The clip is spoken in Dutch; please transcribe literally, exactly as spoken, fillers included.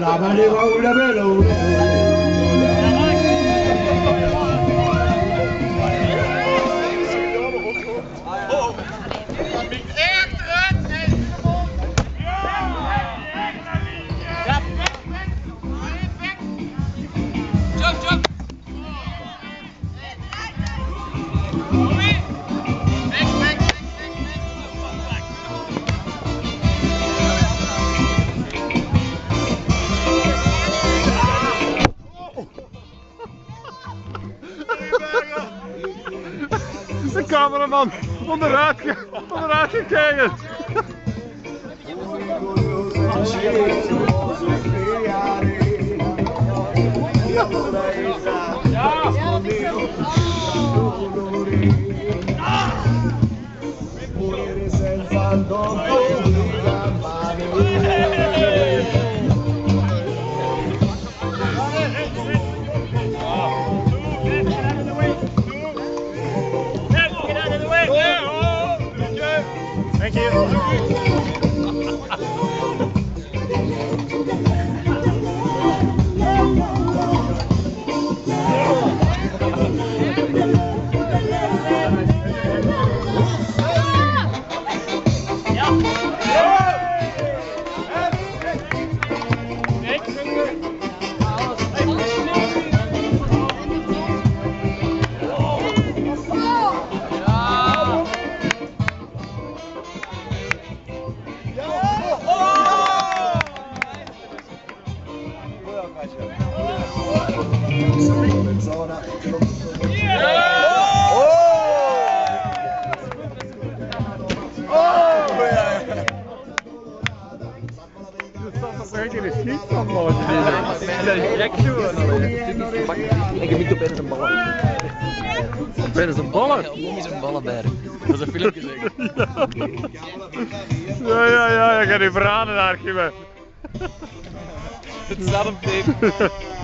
De cameraman onderuit, onderuit gekeken. Thank you. Ik heb niet op een ballen. Ben is een ballen? Mom is een ballenberg. Dat is een filmpje zeker. Ja, ja, ja, je gaat die verraden naar archieven. Het staat op tape.